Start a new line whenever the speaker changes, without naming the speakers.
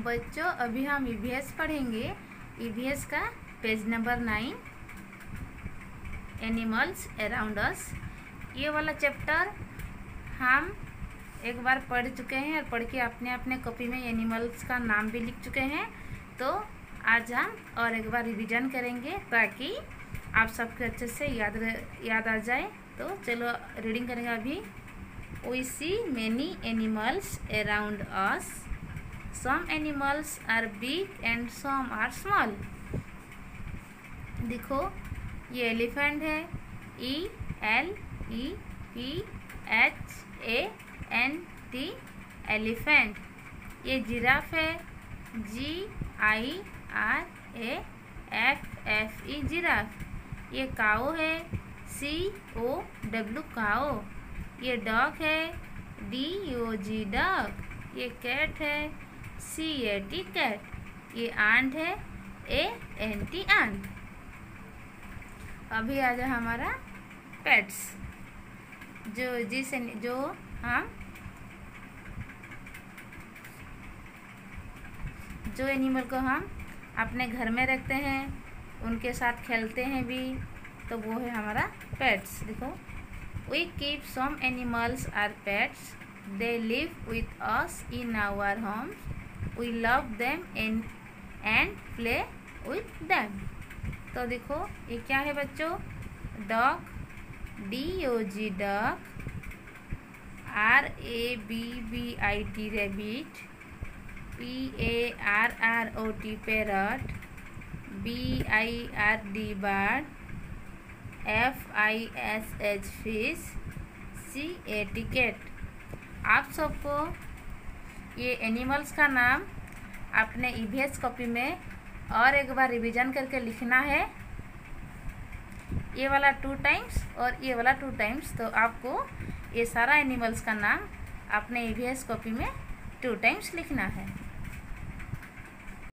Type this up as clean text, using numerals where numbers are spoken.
बच्चों अभी हम ईवीएस पढ़ेंगे। ईवीएस का page number 9 animals around us. ये वाला चैप्टर हम एक बार पढ़ चुके हैं और पढ़ के अपने अपने कॉपी में एनिमल्स का नाम भी लिख चुके हैं। तो आज हम और एक बार रिवीजन करेंगे ताकि आप सबको अच्छे से याद आ जाए। तो चलो रीडिंग करेंगे अभी। We see many animals around us. Some animals are big and some are small. देखो ये एलिफेंट है, ELEPHANT एलिफेंट। ये जिराफ है, GIRAFFE जिराफ। ये काऊ है, COW काऊ। ये डॉग है, DOG डॉग। ये कैट है, CAT कैट। ये आंट है, ANT आंट। अभी आ जाए हमारा पेट्स, जो एनिमल को हम अपने घर में रखते हैं, उनके साथ खेलते हैं भी, तो वो है हमारा पेट्स। देखो We keep some animals as pets. They live with us in our homes. We love them and play with them. तो देखो ये क्या है बच्चों? Dog, DOG dog, RABBIT rabbit, PARROT parrot, BIRD bird, FISH fish, CAT cat. आप सबको ये animals का नाम अपने ईवीएस कॉपी में और एक बार रिवीजन करके लिखना है। ये वाला 2 टाइम्स और ये वाला 2 टाइम्स। तो आपको ये सारा एनिमल्स का नाम अपने ईवीएस कॉपी में 2 टाइम्स लिखना है।